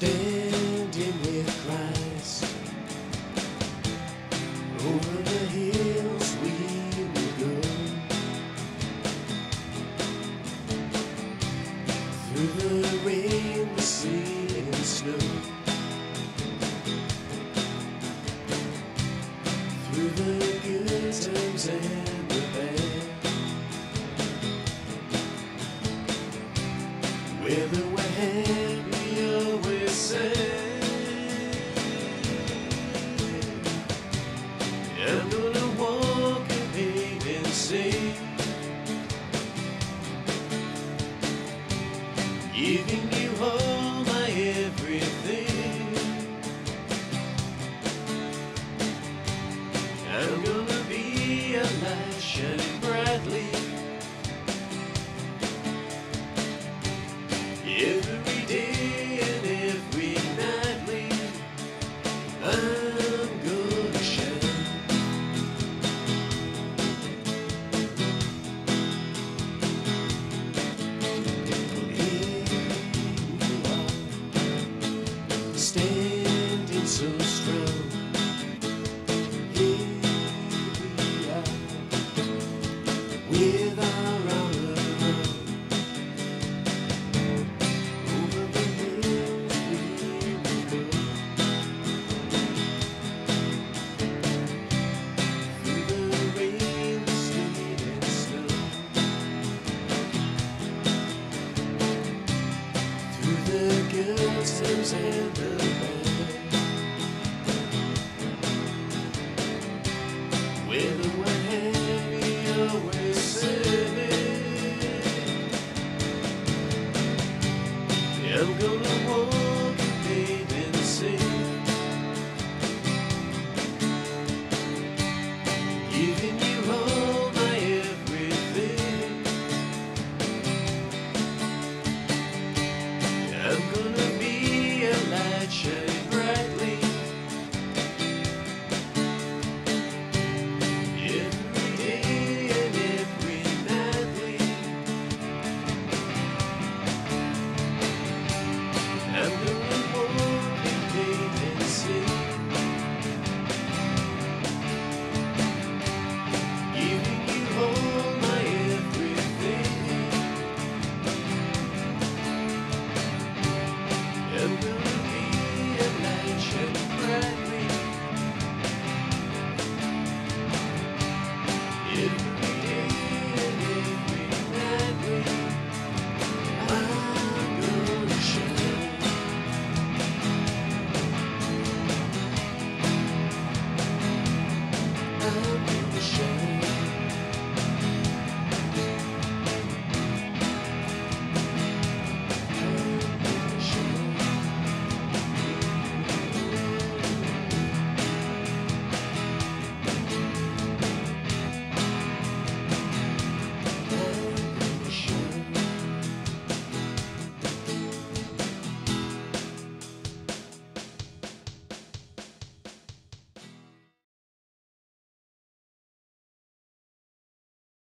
standing with Christ. Over the hills we will go, through the rain, the sea and snow, through the good times and the bad. Whether we're happy or we're sad, I'm gonna walk and pave and sing, giving you all my everything. I'm gonna be a light shining brightly every day and every nightly. I'm gonna shine. Here you are, standing so strong. Here we are, with our armor on. Over the hills we will go, through the rain, the sleet and snow, through the good times and the bad.